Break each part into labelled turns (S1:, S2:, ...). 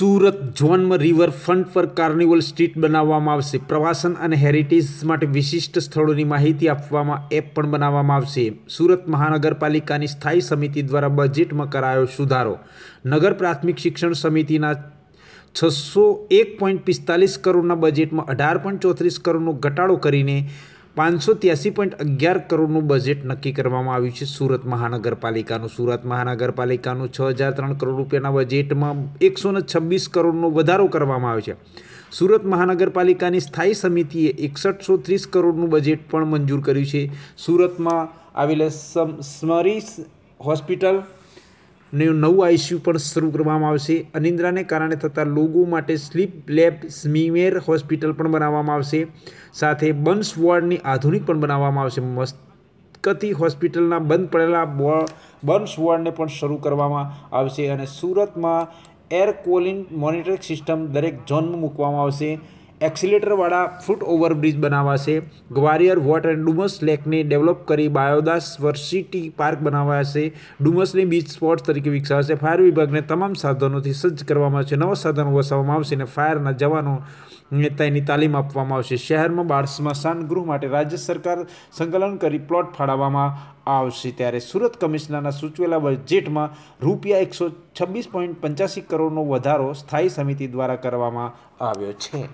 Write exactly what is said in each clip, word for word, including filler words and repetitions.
S1: સુરત ઝોનમાં રિવરફ્રન્ટ પર carnival street બનાવવામાં આવશે। પ્રવાસન અને હેરિટેજ માટે વિશિષ્ટ સ્થળોની માહિતી આપવામાં એપ પણ બનાવવામાં આવશે। સુરત મહાનગરપાલિકાની સ્થાયી સમિતિ દ્વારા બજેટમાં કરાયો સુધારો। નગર પ્રાથમિક શિક્ષણ સમિતિના છસો એક પોઈન્ટ પિસ્તાલીસ કરોડના બજેટમાં અઢાર પોઈન્ટ ચોત્રીસ કરોડનો ઘટાડો કરીને પાંચસો ત્યાસી પોઈન્ટ અગિયાર કરોડનું બજેટ નક્કી કરવામાં આવ્યું છે। સુરત મહાનગરપાલિકાનું સુરત મહાનગરપાલિકાનું છ હજાર ત્રણ કરોડ રૂપિયાના બજેટમાં એકસો ને છવ્વીસ કરોડનો વધારો કરવામાં આવ્યો છે। સુરત મહાનગરપાલિકાની સ્થાયી સમિતિએ એકસઠસો ત્રીસ કરોડનું બજેટ પણ મંજૂર કર્યું છે। સુરતમાં આવેલા સ્મરી હોસ્પિટલ નવું આઈસીયુ પણ શરૂ કરવામાં આવશે। અનિદ્રાને કારણે થતા લોકો માટે સ્લીપ લેબ સ્મીમેર હોસ્પિટલ પણ બનાવવામાં આવશે। સાથે બર્ન્સ વોર્ડની આધુનિક પણ બનાવવામાં આવશે। મસ્કતી હોસ્પિટલના બંધ પડેલા બર્ન્સ વોર્ડને પણ શરૂ કરવામાં આવશે અને સુરતમાં એર ક્વોલિટી મોનિટરિંગ સિસ્ટમ દરેક ઝોનમાં મૂકવામાં આવશે। એક્સિલેટરવાળા ફૂટ ઓવરબ્રિજ બનાવાશે। ગ્વારિયર વોટર એન્ડ ડુમસ લેકને ડેવલપ કરી બાયોડાયવર્સિટી પાર્ક બનાવાશે। ડુમસની બીચ સ્પોટ તરીકે વિકસાવાશે। ફાયર વિભાગને તમામ સાધનોથી સજ્જ કરવામાં આવશે। નવા સાધનો વસાવવામાં આવશે અને ફાયરના જવાનોને તેની તાલીમ આપવામાં આવશે। શહેરમાં બાળ સ્મશાન ગૃહ માટે રાજ્ય સરકાર સંકલન કરી પ્લોટ ફાળવવામાં આવશે। ત્યારે સુરત કમિશનરના સૂચવેલા બજેટમાં રૂપિયા એકસો છવ્વીસ પોઈન્ટ પંચ્યાસી કરોડનો વધારો સ્થાયી સમિતિ દ્વારા કરવામાં આવ્યો છે।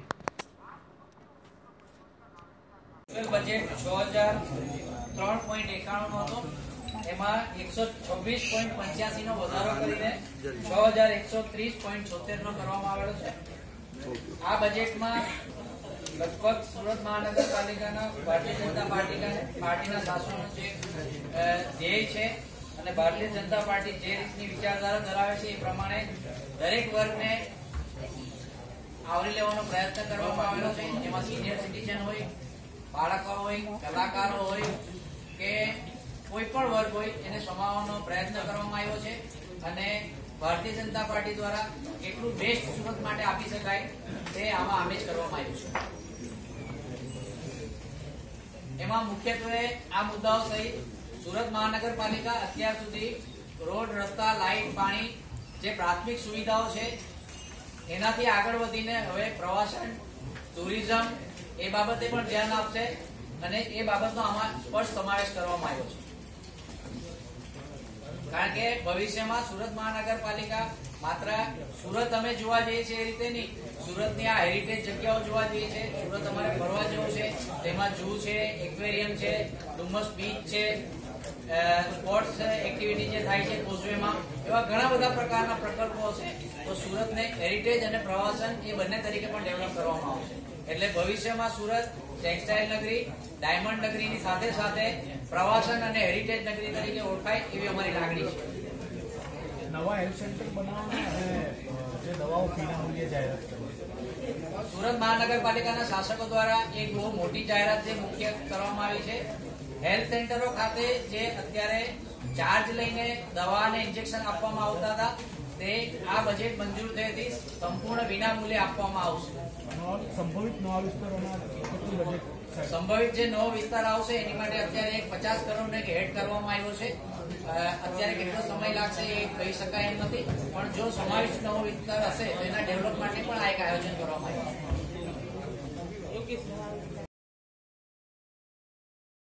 S2: બજેટ છ હજાર ત્રણ પોઈન્ટ એકાણું નો હતો, એમાં એકસો છવ્વીસ પોઈન્ટ પંચ્યાસી નો વધારો કરીને છ હજાર એકસો ત્રીસ પોઈન્ટ છોતેર નો કરવામાં આવેલો છે। આ બજેટમાં લગભગ સુરત મહાનગરપાલિકાના ભારતીય જનતા પાર્ટીના પાર્ટીના શાસનનો જે ધ્યેય છે અને ભારતીય જનતા પાર્ટી જે રીતની વિચારધારા ધરાવે છે એ પ્રમાણે દરેક વર્ગને આવરી લેવાનો પ્રયત્ન કરવામાં આવેલો છે। જેમાં સિનિયર સિટીઝન હોય, બાળકો હોય, કલાકારો હોય કે કોઈ પણ વર્ગ હોય એને સમાવવાનો પ્રયત્ન કરવામાં આવ્યો છે અને ભારતીય જનતા પાર્ટી દ્વારા કેટલું બેસ્ટ સુરત માટે આપી શકાય તે આમાં આમેજ કરવામાં આવ્યું છે। એમાં મુખ્યત્વે આ મુદ્દાઓ સહિત સુરત મહાનગરપાલિકા અત્યાર સુધી રોડ, રસ્તા, લાઇટ, પાણી જે પ્રાથમિક સુવિધાઓ છે એનાથી આગળ વધીને હવે પ્રવાસન, ટુરિઝમ એ બાબતે પણ ધ્યાન આપશે અને એ બાબતનો આમાં સ્પષ્ટ સમાવેશ કરવામાં આવ્યો છે। કારણ કે ભવિષ્યમાં સુરત મહાનગરપાલિકા માત્ર સુરત અમે જોવા જઈએ છીએ એ રીતે નહીં, સુરતની આ હેરિટેજ જગ્યાઓ જોવા જઈએ છીએ। સુરત અમારે ફરવા જેવું છે, તેમાં ઝૂ છે, એક્વેરિયમ છે, ડુમસ બીચ છે, સ્પોર્ટ્સ એક્ટિવિટી જે થાય છે કોઝવેમાં, એવા ઘણા બધા પ્રકારના પ્રકલ્પો છે। તો સુરતને હેરિટેજ અને પ્રવાસન એ બંને તરીકે પણ ડેવલપ કરવામાં આવશે। એટલે ભવિષ્યમાં સુરત ટેક્સટાઇલ નગરી, ડાયમંડ નગરીની સાથે સાથે પ્રવાસન અને હેરિટેજ નગરી તરીકે ઓળખાય એવી અમારી લાગણી છે।
S3: નવા હેલ્થ સેન્ટર બનાવવાના અને જે દવાઓ વિનામૂલ્યે જાહેરાત કરવી,
S2: સુરત મહાનગરપાલિકાના શાસકો દ્વારા એક બહુ મોટી જાહેરાત જે મુખ્ય કરવામાં આવી છે। હેલ્થ સેન્ટરો ખાતે જે અત્યારે ચાર્જ લઈને દવા અને ઇન્જેક્શન આપવામાં આવતા હતા તે આ બજેટ મંજૂર થયેથી સંપૂર્ણ વિનામૂલ્યે આપવામાં આવશે।
S3: સંભવિત નવા વિસ્તારોમાં કેટલું બજેટ
S2: સંભવિત જે નવો વિસ્તાર આવશે એની માટે અત્યારે એક પચાસ કરોડ ને હેડ કરવામાં આવ્યો છે। અત્યારે કેટલો સમય લાગશે એ કહી શકાય એમ નથી, પણ જો સમાવિષ્ટ નવો વિસ્તાર હશે તો એના ડેવલપ માટે પણ આ એક